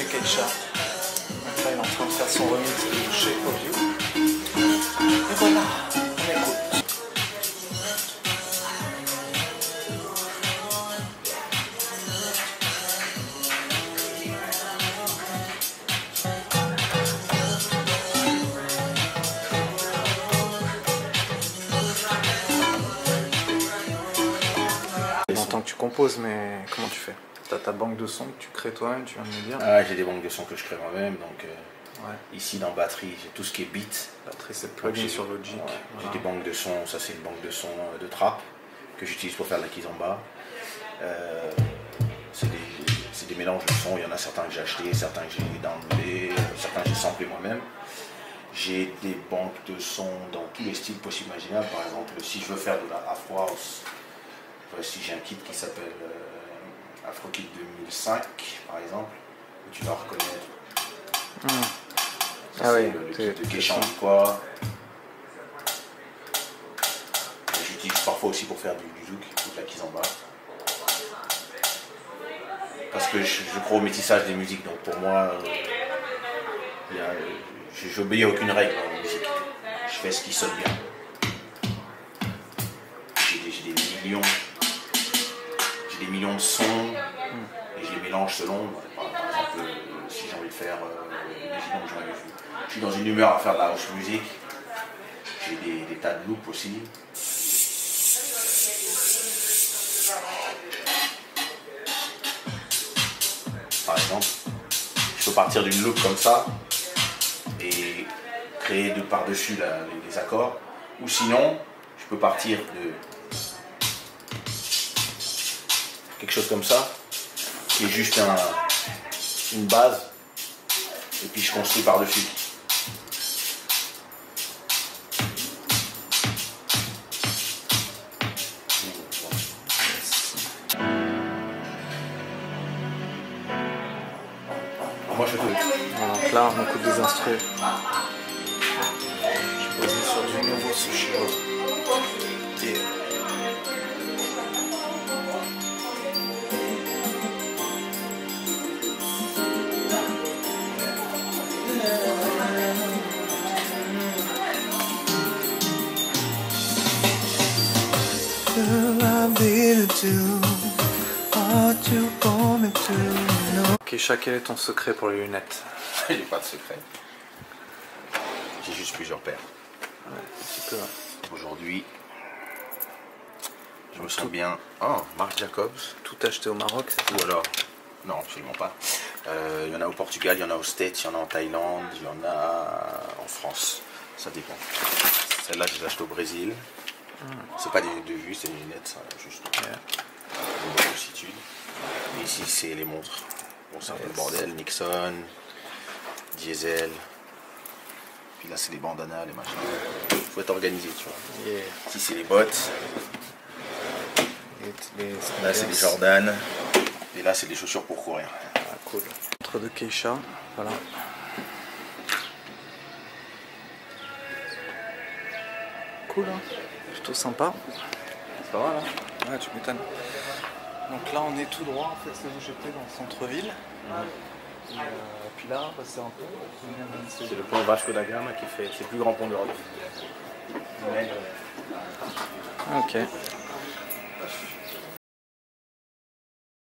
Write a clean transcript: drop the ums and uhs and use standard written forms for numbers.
Keisha. Donc là, il est en train de faire son remix de Shape of You. Et voilà, on écoute. Longtemps que tu composes, mais comment tu fais? T'as ta banque de sons que tu crées toi-même, tu viens de me dire? Ah, j'ai des banques de sons que je crée moi-même, donc ouais. Ici dans batterie, j'ai tout ce qui est beat. Batterie, c'est plugin sur Logic. Ouais. Voilà. J'ai des banques de sons, ça c'est une banque de sons de trap que j'utilise pour faire de la kizomba. C'est des mélanges de sons, il y en a certains que j'ai achetés, certains que j'ai downloadés, certains que j'ai samplés moi-même. J'ai des banques de sons dans tous les styles possibles imaginables. Par exemple, si je veux faire de la Afro House, voici j'ai un kit qui s'appelle Afro Kit 2005 par exemple, où tu vas reconnaître. Ah oui, le kit de Keisha quoi. J'utilise parfois aussi pour faire du zouk ou de la kizomba. Parce que je crois au métissage des musiques, donc pour moi, j'obéis à aucune règle dans la musique. Je fais ce qui sonne bien. J'ai des millions de sons et je les mélange selon. Par exemple, si j'ai envie de faire je suis dans une humeur à faire de la house music. J'ai des tas de loops aussi. Par exemple, je peux partir d'une loop comme ça et créer de par-dessus les accords. Ou sinon, je peux partir de quelque chose comme ça, qui est juste une base, et puis je construis par-dessus. Moi je fais. Donc là, on écoute des instruments. Je suis posé sur du nouveau Sushiro. Et Keisha, quel est ton secret pour les lunettes? J'ai pas de secret. J'ai juste plusieurs paires. Ouais, un petit peu. Aujourd'hui, je me sens bien. Oh, Marc Jacobs. Tout acheté au Maroc, c'est Ou alors, non, absolument pas. Il y en a au Portugal, il y en a aux States, il y en a en Thaïlande, il y en a en France. Ça dépend. Celle-là, je les achète au Brésil. C'est pas des lunettes de vue, c'est des lunettes, ça, juste de bonne lassitude. Et ici, c'est les montres. Bon, c'est un peu le bordel. Nixon, Diesel. Puis là, c'est les bandanas, les machins. Faut être organisé, tu vois. Yeah. Ici, c'est les bottes. Là, c'est les Jordan. Et là, c'est des chaussures pour courir. Ah, cool. Montre de Keisha, voilà. Cool, hein, plutôt sympa. C'est pas mal, hein? Ouais, tu m'étonnes. Donc là, on est tout droit, en fait, c'est où j'étais, dans le centre-ville. Et puis là, c'est un peu... C'est le pont Vasco da Gama qui fait... C'est le plus grand pont d'Europe. Ok.